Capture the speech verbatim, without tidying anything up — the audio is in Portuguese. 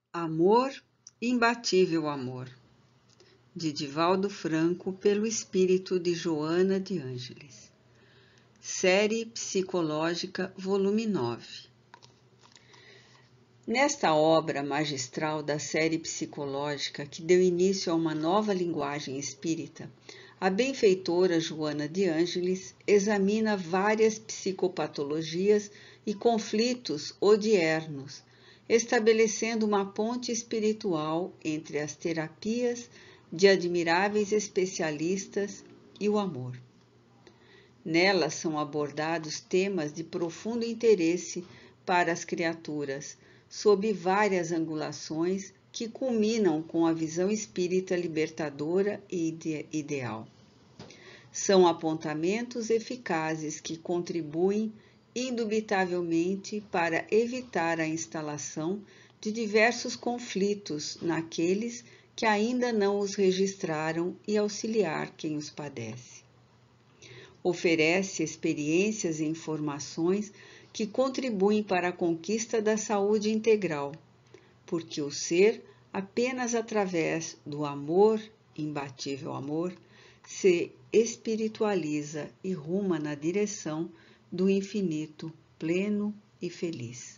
Amor, imbatível amor, de Divaldo Franco, pelo espírito de Joana de Ângeles. Série Psicológica, volume nove. Nesta obra magistral da série psicológica que deu início a uma nova linguagem espírita, a benfeitora Joana de Ângeles examina várias psicopatologias e conflitos odiernos, estabelecendo uma ponte espiritual entre as terapias de admiráveis especialistas e o amor. Nelas são abordados temas de profundo interesse para as criaturas, sob várias angulações que culminam com a visão espírita libertadora e ide- ideal. São apontamentos eficazes que contribuem indubitavelmente para evitar a instalação de diversos conflitos naqueles que ainda não os registraram e auxiliar quem os padece. Oferece experiências e informações que contribuem para a conquista da saúde integral, porque o ser, apenas através do amor, imbatível amor, se espiritualiza e ruma na direção do infinito pleno e feliz.